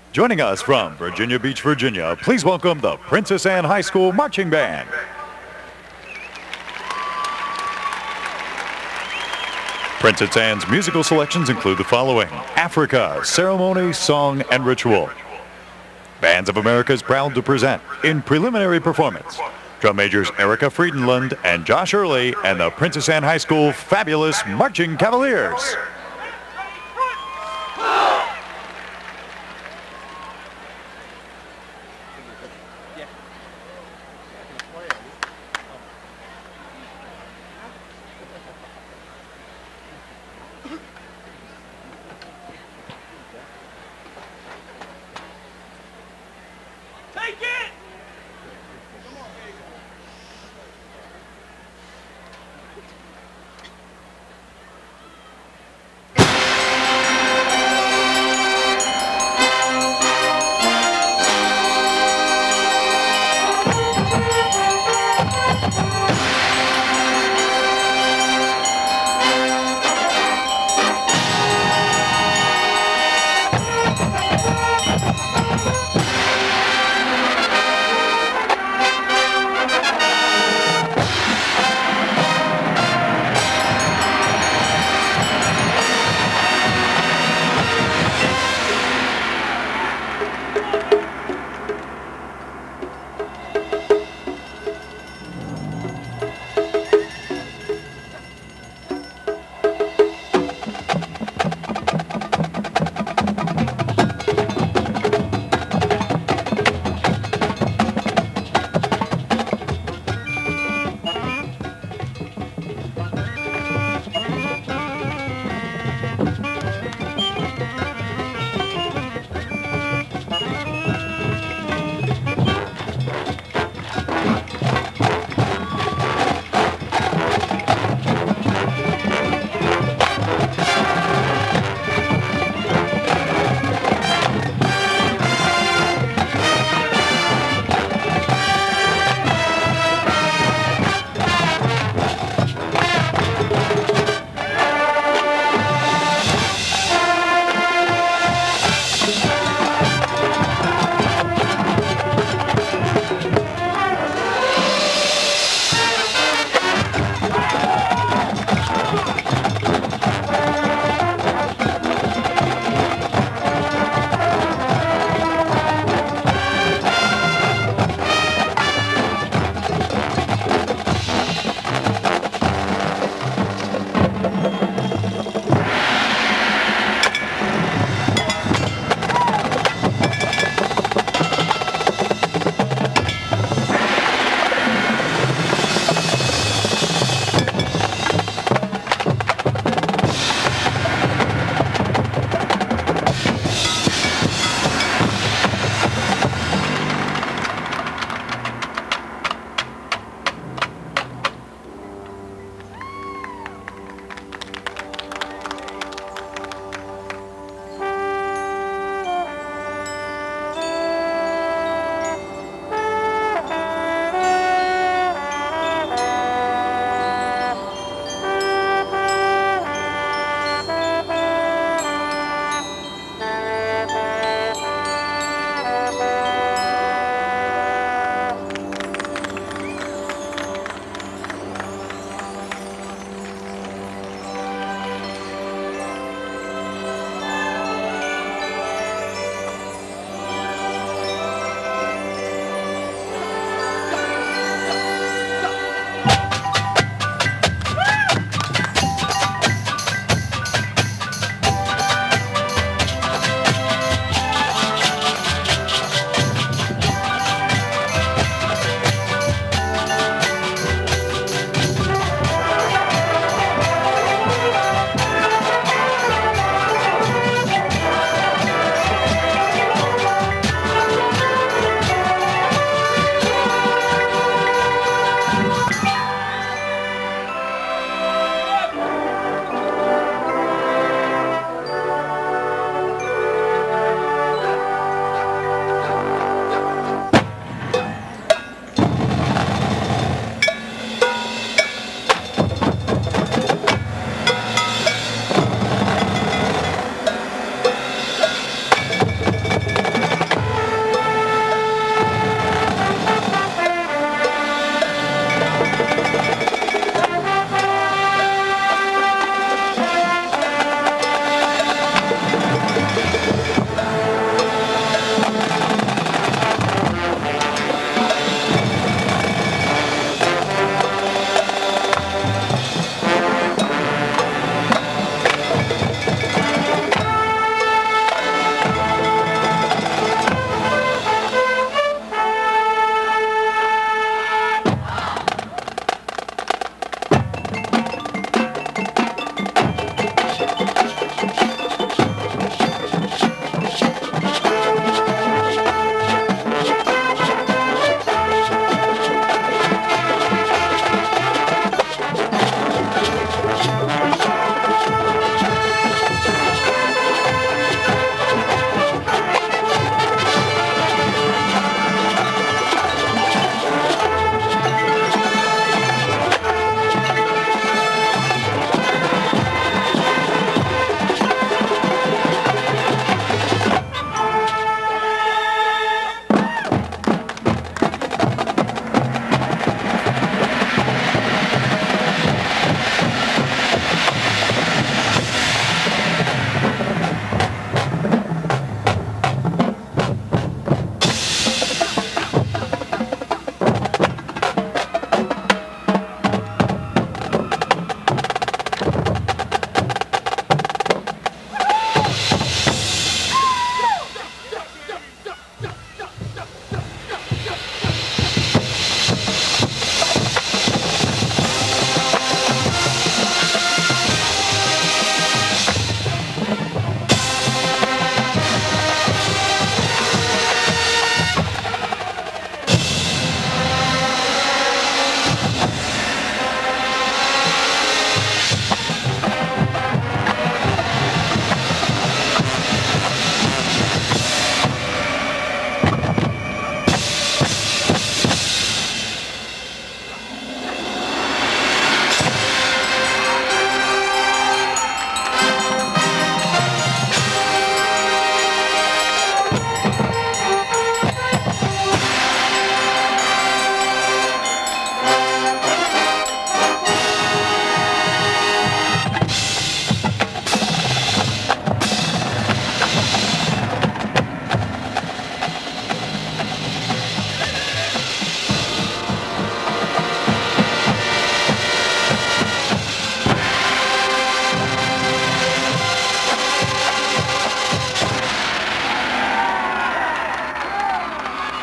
Joining us from Virginia Beach, Virginia, please welcome the Princess Anne High School Marching Band. Princess Anne's musical selections include the following: Africa, Ceremony, Song, and Ritual. Bands of America is proud to present, in preliminary performance, drum majors Erica Friedenlund and Josh Early and the Princess Anne High School Fabulous Marching Cavaliers. Take it!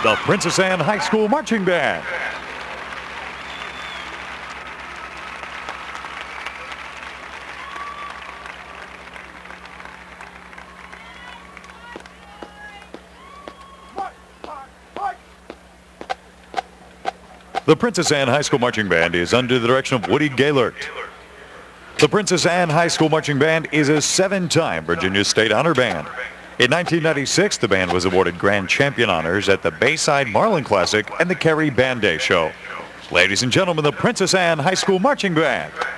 the Princess Anne High School Marching Band. The Princess Anne High School Marching Band is under the direction of Woody Gaylord. The Princess Anne High School Marching Band is a 7-time Virginia State Honor Band. In 1996, the band was awarded Grand Champion honors at the Bayside Marlin Classic and the Cary Band Day Show. Ladies and gentlemen, the Princess Anne High School Marching Band.